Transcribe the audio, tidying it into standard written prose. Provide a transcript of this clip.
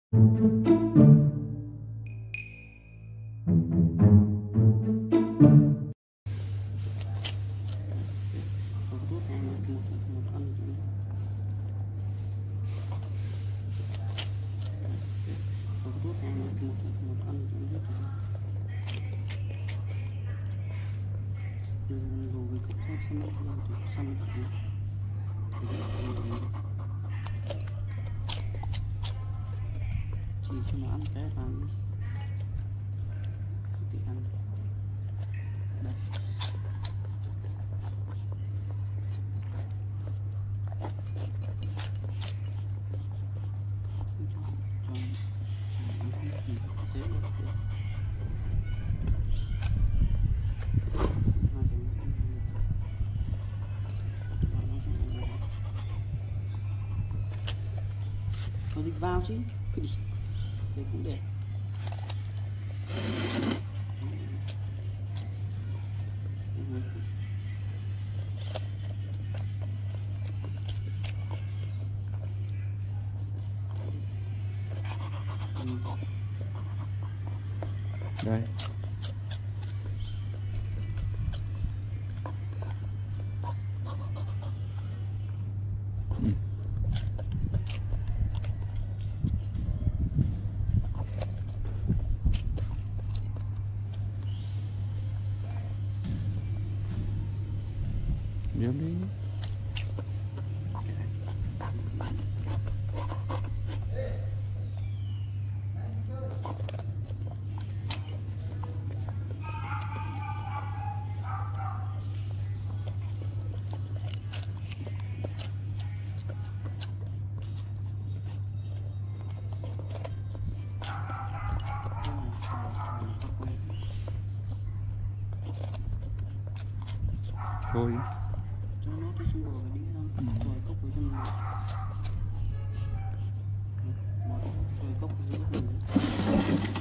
chỉ cho nó ăn cái ăn thì ăn đây. Nó đi vào chứ cái gì đây cũng đẹp. Đây. Nhớ đi. Thôi Cho nó đi xuống bờ đi không? Rồi cốc với chân bờ. Rồi cốc với chân bờ.